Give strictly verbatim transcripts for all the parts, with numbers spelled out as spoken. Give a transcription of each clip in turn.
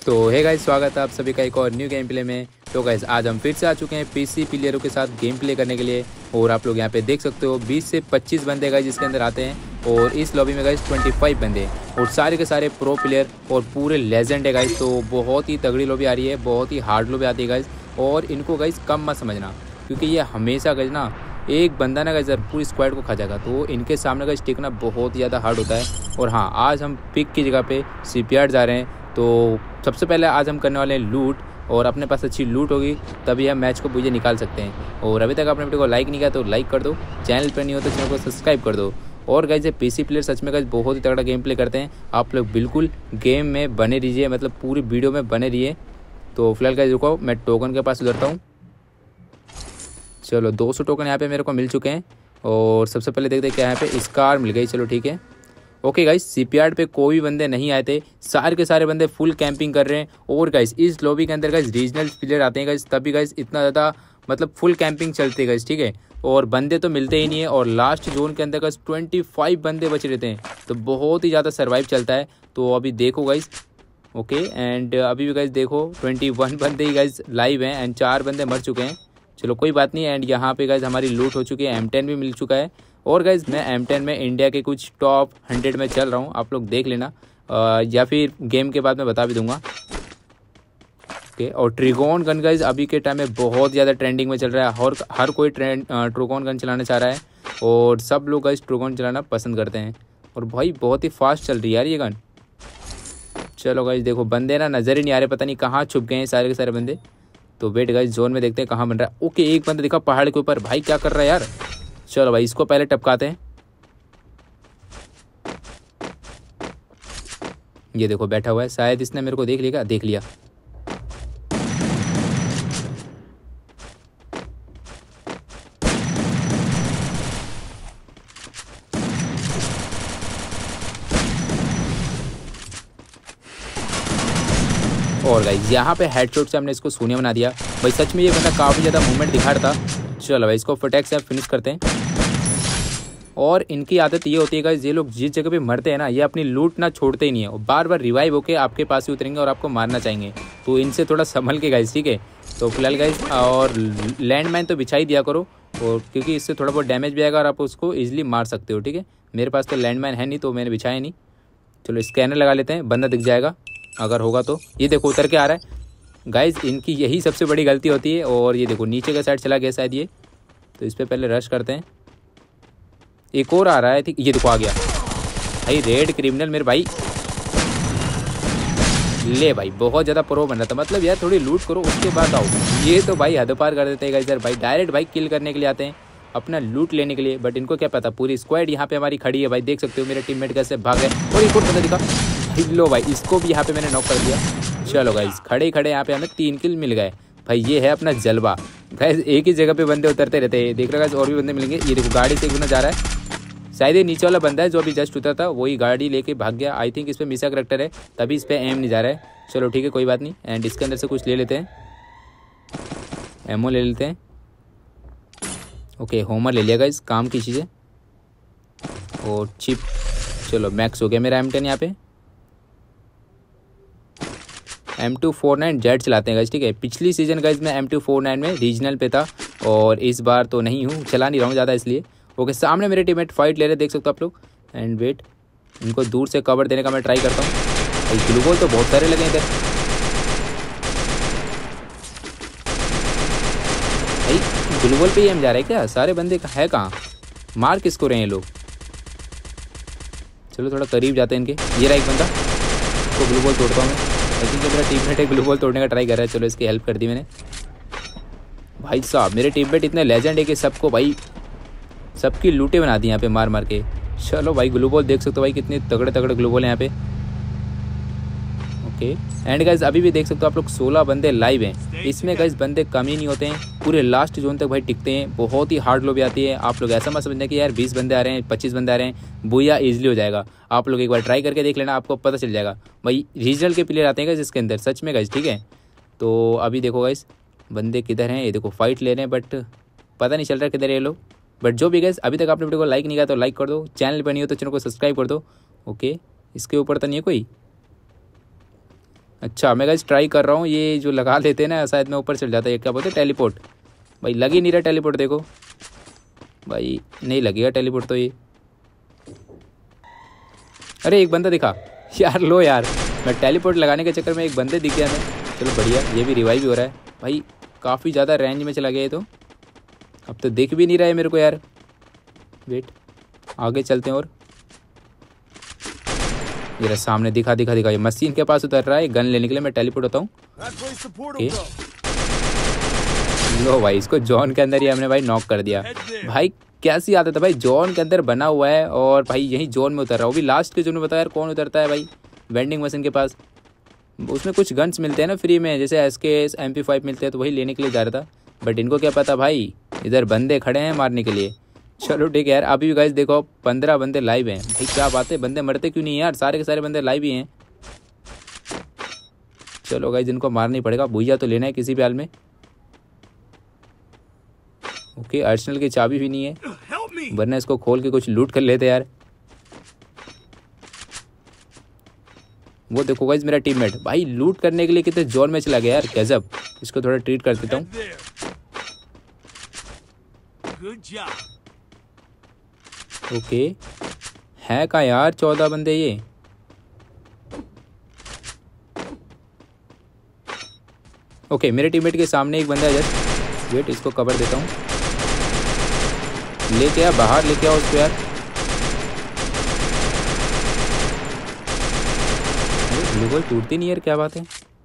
तो hey guys, स्वागत है आप सभी का एक और न्यू गेम प्ले में। तो गाइस आज हम फिर से आ चुके हैं पीसी प्लेयरों के साथ गेम प्ले करने के लिए। और आप लोग यहाँ पे देख सकते हो बीस से पच्चीस बंदे गाइस जिसके अंदर आते हैं। और इस लॉबी में गाइस पच्चीस बंदे हैं और सारे के सारे प्रो प्लेयर और पूरे लेजेंड है गाइस। तो बहुत ही तगड़ी लॉबी आ रही है, बहुत ही हार्ड लॉबी आती है गाइस। और इनको गाइस कम मत समझना, क्योंकि ये हमेशा गाइस ना एक बंदा ना गाइस पूरी स्क्वाड को खा जाएगा। तो इनके सामने गाइस टिकना बहुत ही ज़्यादा हार्ड होता है। और हाँ, आज हम पिक की जगह पे सीपीआर जा रहे हैं। तो सबसे पहले आज हम करने वाले हैं लूट, और अपने पास अच्छी लूट होगी तभी हम मैच को बुझे निकाल सकते हैं। और अभी तक आपने वीडियो को लाइक नहीं किया तो लाइक कर दो, चैनल पर नहीं हो तो चैनल को सब्सक्राइब कर दो। और गाइस ये पीसी प्लेयर सच में गाइस बहुत ही तगड़ा गेम प्ले करते हैं। आप लोग बिल्कुल गेम में बने रहिए, मतलब पूरी वीडियो में बने रहिए। तो फिलहाल गाइस रुको, मैं टोकन के पास उतरता हूँ। चलो दो सौ टोकन यहाँ पे मेरे को मिल चुके हैं। और सबसे पहले देखते हैं क्या यहाँ पे स्कार मिल गई। चलो ठीक है। ओके गाइस, सीपीआर पे कोई बंदे नहीं आए थे, सारे के सारे बंदे फुल कैंपिंग कर रहे हैं। और गाइस इस लॉबी के अंदर गाइस रीजनल प्लेयर आते हैं गाइस, तभी गाइस इतना ज़्यादा मतलब फुल कैंपिंग चलती है गाइस, ठीक है। और बंदे तो मिलते ही नहीं है। और लास्ट जोन के अंदर गाइस पच्चीस बंदे बच रहते हैं, तो बहुत ही ज़्यादा सर्वाइव चलता है। तो अभी देखो गाइस, ओके एंड अभी भी गाइस देखो इक्कीस बंदे ही गाइस लाइव हैं एंड चार बंदे मर चुके हैं। चलो कोई बात नहीं। एंड यहाँ पे गाइस हमारी लूट हो चुकी है, एम टेन भी मिल चुका है। और गाइस मैं एम टेन में इंडिया के कुछ टॉप हंड्रेड में चल रहा हूँ, आप लोग देख लेना। आ, या फिर गेम के बाद मैं बता भी दूंगा। ओके, और ट्रिगोन गन गाइस अभी के टाइम में बहुत ज़्यादा ट्रेंडिंग में चल रहा है। और हर कोई ट्रेंड ट्रिगोन गन चलाना चाह रहा है, और सब लोग गाइस ट्रिगोन चलाना पसंद करते हैं। और भाई बहुत ही फास्ट चल रही है यार ये गन। चलो गाइस देखो, बंदे ना नज़र ही नहीं आ रहे, पता नहीं कहाँ छुप गए हैं सारे के सारे बंदे। तो वेट गाइस, जोन में देखते हैं कहाँ बन रहा है। ओके, एक बंदा दिखा पहाड़ के ऊपर। भाई क्या कर रहा है यार। चलो भाई इसको पहले टपकाते हैं। ये देखो बैठा हुआ है, शायद इसने मेरे को देख लिया। देख लिया। और गाइस यहाँ पे हेडशॉट से हमने इसको शून्य बना दिया। भाई सच में ये बंदा काफ़ी ज़्यादा मूवमेंट दिखा रहा था। चलो भाई इसको फटैक से फिनिश करते हैं। और इनकी आदत ये होती है गाइस, ये लोग जिस जगह पे मरते हैं ना, ये अपनी लूट ना छोड़ते ही नहीं है, और बार बार रिवाइव होके आपके पास ही उतरेंगे और आपको मारना चाहेंगे। तो इनसे थोड़ा संभल के गाइस, ठीक है। तो फिलहाल गाइस, और लैंड माइन तो बिछा ही दिया करो, और क्योंकि इससे थोड़ा बहुत डैमेज भी आएगा और आप उसको ईजिली मार सकते हो, ठीक है। मेरे पास तो लैंड माइन है नहीं, तो मैंने बिछाया नहीं। चलो स्कैनर लगा लेते हैं, बंदा दिख जाएगा अगर होगा तो। ये देखो उतर के आ रहा है गाइस, इनकी यही सबसे बड़ी गलती होती है। और ये देखो नीचे का साइड चला गया शायद ये, तो इस पर पहले रश करते हैं। एक और आ रहा है, ठीक। ये देखो आ गया भाई, रेड क्रिमिनल मेरे भाई। ले भाई बहुत ज़्यादा प्रो बन रहा था, मतलब यार थोड़ी लूट करो उसके बाद आओ। ये तो भाई हद पार कर देते हैं गाइस यार। भाई डायरेक्ट भाई किल करने के लिए आते हैं, अपना लूट लेने के लिए। बट इनको क्या पता पूरी स्क्वाड यहाँ पे हमारी खड़ी है। भाई देख सकते हो मेरे टीममेट कैसे भाग गए। और एक और बंदा दिखा, लो भाई इसको भी यहाँ पे मैंने नॉक कर दिया। चलो गाइस खड़े खड़े यहाँ पे हमें तीन किल मिल गए। भाई ये है अपना जलवा गाइस, एक ही जगह पे बंदे उतरते रहते हैं। देख रहे गाइस और भी बंदे मिलेंगे। ये देखो गाड़ी से एक बंदा जा रहा है, शायद ये नीचे वाला बंदा है जो अभी जस्ट उतरा था, वही गाड़ी लेके भाग गया। आई थिंक इस पर मिसा करेक्टर है, तभी इस पर एम नहीं जा रहा है। चलो ठीक है कोई बात नहीं। एंड इसके अंदर से कुछ ले लेते हैं, एमओ ले लेते हैं। ओके होमर ले लिया गाइस, काम की चीज़ें। और चिप, चलो मैक्स हो गया मेरा एम टेन यहाँ पे। M two four nine Z चलाते हैं गाइस, ठीक है। पिछली सीजन गाइस मैं एम टू फोर नाइन में रीजनल पे था, और इस बार तो नहीं हूँ, चला नहीं रहा हूँ ज़्यादा इसलिए। ओके सामने मेरे टीममेट फाइट ले रहे, देख सकते हो आप लोग। एंड वेट, इनको दूर से कवर देने का मैं ट्राई करता हूँ। भाई ग्लूकोल तो बहुत सारे लगे इधर। भाई ग्लूकोल पे ही हम जा रहे हैं क्या? सारे बंदे का है कहाँ? मार किसको रहे हैं लोग? चलो थोड़ा करीब जाते हैं इनके। ये रहा एक बंदा, तो ग्लूकोल तोड़ता हूँ मैं। आई थिंक मेरा टीममेट है ग्लूकोल तोड़ने का ट्राई कर रहा है। चलो इसकी हेल्प कर दी मैंने। भाई साहब मेरे टीममेट इतने लेजेंड है कि सबको भाई सबकी लूटे बना दी यहाँ पे मार मार के। चलो भाई ग्लूबॉल देख सकते हो भाई, कितने तगड़े तगड़े ग्लूबॉल हैं यहाँ पे। ओके एंड गाइज अभी भी देख सकते हो आप लोग सोलह बंदे लाइव हैं। इसमें गाइज बंदे कम ही नहीं होते हैं, पूरे लास्ट जोन तक भाई टिकते हैं। बहुत ही हार्ड लॉबी आती है। आप लोग ऐसा मत समझना कि यार बीस बंदे आ रहे हैं, पच्चीस बंदे आ रहे हैं, बुया ईजिली हो जाएगा। आप लोग एक बार ट्राई करके देख लेना, आपको पता चल जाएगा। भाई रीजनल के प्लेयर आते हैं गाइज इसके अंदर, सच में गाइज, ठीक है। तो अभी देखो गाइज बंदे किधर हैं, ये देखो फाइट ले रहे हैं, बट पता नहीं चल रहा किधर ये लोग। बट जो भी गाइज अभी तक आपने वीडियो को लाइक नहीं किया तो लाइक कर दो, चैनल पर नहीं हो तो चैनल को सब्सक्राइब कर दो। ओके इसके ऊपर तो नहीं है कोई। अच्छा मैं गाइस ट्राई कर रहा हूँ, ये जो लगा लेते हैं ना शायद मैं ऊपर चल जाता है। ये क्या बोलते हैं टेलीपोर्ट, भाई लग ही नहीं रहा टेलीपोर्ट। देखो भाई नहीं लगेगा टेलीपोर्ट तो ये। अरे एक बंदा दिखा यार, लो यार मैं टेलीपोर्ट लगाने के चक्कर में एक बंदे दिख गया मैं। चलो बढ़िया, ये भी रिवाइव भी हो रहा है भाई। काफ़ी ज़्यादा रेंज में चला गया ये तो, अब तो दिख भी नहीं रहा है मेरे को यार। वेट आगे चलते हैं। और ये रहा सामने, दिखा दिखा दिखा, ये मशीन के पास उतर रहा है गन लेने के लिए। मैं टेलीपोर्ट होता हूँ। लो भाई इसको जोन के अंदर ही हमने भाई नॉक कर दिया। भाई कैसी आदत है भाई, जोन के अंदर बना हुआ है और भाई यही जोन में उतर रहा है। वो भी लास्ट के जोन में। बताया यार कौन उतरता है भाई वेंडिंग मशीन के पास। उसमें कुछ गन्स मिलते हैं ना फ्री में, जैसे एस के एस एम पी फाइव मिलते हैं, तो वही लेने के लिए जा रहा था। बट इनको क्या पता भाई इधर बंदे खड़े हैं मारने के लिए। चलो ठीक है यार, अभी भी गाइस देखो पंद्रह बंदे लाइव हैं भाई। क्या बात है, बंदे मरते क्यों नहीं यार, सारे के सारे बंदे लाइव ही हैं। चलो गाइस इनको मारना ही पड़ेगा, भुइया तो लेना है किसी भी हाल में। ओके अर्सेनल की चाबी भी नहीं है, वरना इसको खोल के कुछ लूट कर लेते यार। वो देखो गाइस मेरा टीममेट भाई लूट करने के लिए कितने जोर में चला गया यार, गजब। इसको थोड़ा ट्रीट कर देता हूँ। ओके है का यार चौदह बंदे ये। ओके मेरे टीममेट के सामने एक बंदा है जस्ट। वेट इसको कवर देता हूँ। लेके आ बाहर, लेके आओ उसको यार। ग्लूकोज टूटती नहीं यार, क्या बात है।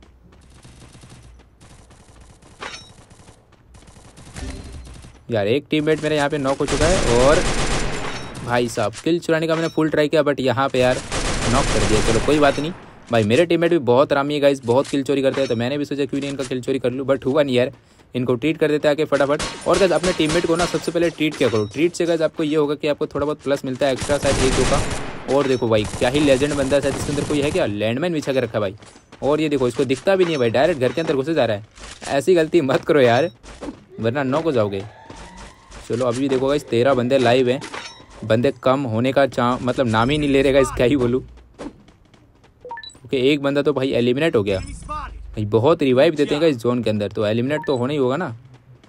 यार एक टीममेट मेरे यहाँ पे नॉक हो चुका है। और भाई साहब किल चुराने का मैंने फुल ट्राई किया, बट यहाँ पे यार नॉक कर दिया। चलो कोई बात नहीं भाई, मेरे टीममेट भी बहुत आरामी है गाइस, बहुत किल चोरी करते हैं। तो मैंने भी सोचा क्यों नहीं इनका किल चोरी कर लूँ, बट हुआ नहीं यार। इनको ट्रीट कर देते आके फटाफट। और गाइस अपने टीममेट को ना सबसे पहले ट्रीट क्या करो, ट्रीट से गाइस आपको ये होगा कि आपको थोड़ा बहुत प्लस मिलता है एक्स्ट्रा, शायद एक दो का। और देखो भाई क्या ही लेजेंड बंदा है, जिसके अंदर कोई है क्या लैंडमाइन बिछा के रखा भाई। और ये देखो इसको दिखता भी नहीं है भाई, डायरेक्ट घर के अंदर घुसे जा रहा है। ऐसी गलती मत करो यार, वरना नॉक हो जाओगे। चलो अभी भी देखो गाइस तेरह बंदे लाइव हैं, बंदे कम होने का चा मतलब नाम ही नहीं ले रहेगा, इस क्या ही बोलूँ। ओके एक बंदा तो भाई एलिमिनेट हो गया भाई। बहुत रिवाइव देते हैं इस जोन के अंदर, तो एलिमिनेट तो होना ही होगा ना।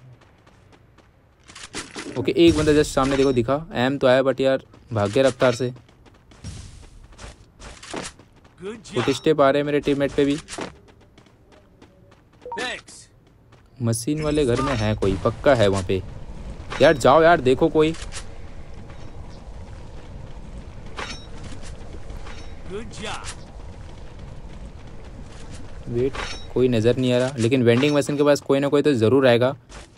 ओके एक बंदा जस्ट सामने देखो दिखा, एम तो आया बट यार भाग गया रफ्तार से। फुट स्टेप आ रहे हैं मेरे टीममेट पे भी। मशीन वाले घर में है कोई, पक्का है वहाँ पे यार। जाओ यार देखो कोई। वेट कोई नज़र नहीं आ रहा, लेकिन वेंडिंग मशीन के पास कोई ना कोई तो ज़रूर आएगा।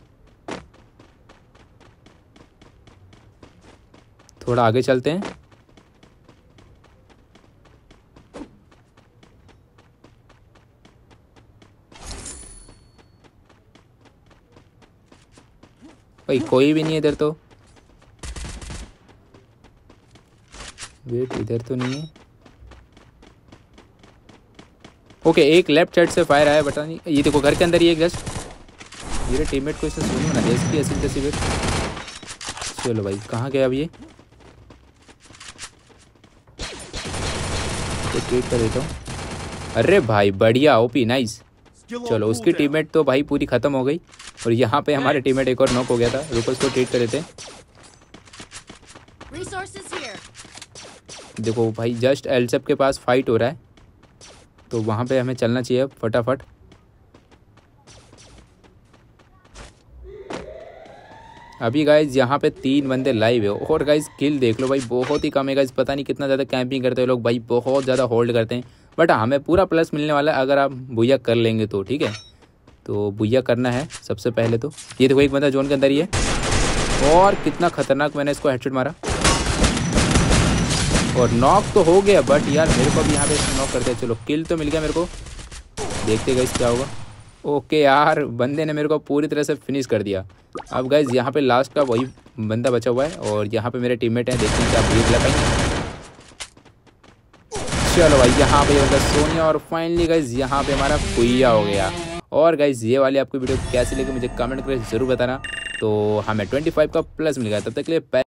थोड़ा आगे चलते हैं। भाई कोई भी नहीं है इधर तो। वेट इधर तो नहीं है। ओके एक लेफ्ट साइड से फायर आया, पता नहीं। ये देखो घर के अंदर ही एक जस्ट। मेरे टीममेट को इसने सुनी बना दिया इसकी ऐसी तैसी। वेट चलो भाई कहाँ गया अब ये, तो ट्रीट कर देता हूँ। अरे भाई बढ़िया ओपी नाइस। चलो उसकी टीममेट तो भाई पूरी खत्म हो गई, और यहाँ पे हमारे टीममेट एक और नॉक हो गया था। रुको उसको ट्रीट कर देते हैं। देखो भाई जस्ट एलसेप के पास फाइट हो रहा है, तो वहाँ पे हमें चलना चाहिए फटाफट। अभी गाइज यहाँ पे तीन बंदे लाइव है, और गाइज किल देख लो भाई बहुत ही कम है गाइज। पता नहीं कितना ज़्यादा कैंपिंग करते हैं लोग भाई, बहुत ज़्यादा होल्ड करते हैं। बट हमें पूरा प्लस मिलने वाला है अगर आप भुइया कर लेंगे तो, ठीक है। तो भुइया करना है सबसे पहले तो। ये देखो एक बंदा जोन के अंदर ही है, और कितना खतरनाक मैंने इसको हेडशॉट मारा, और नॉक तो हो गया। बट यार मेरे को भी यहाँ पे नॉक करते हैं। चलो किल तो मिल गया मेरे को, देखते गाइस क्या होगा। ओके यार बंदे ने मेरे को पूरी तरह से फिनिश कर दिया। अब गाइस यहाँ पे लास्ट का वही बंदा बचा हुआ है, और यहाँ पे मेरे टीममेट हैं, देखते हैं क्या ब्रीथ लगाएंगे। चलो भाई यहाँ पे बंदा सोनिया, और फाइनली गाइस यहाँ पे हमारा भुइया हो गया। और गाइस ये वाली आपको वीडियो कैसी लगी मुझे कमेंट करके जरूर बताना। तो हमें ट्वेंटी फाइव का प्लस मिल गया, तब तक के लिए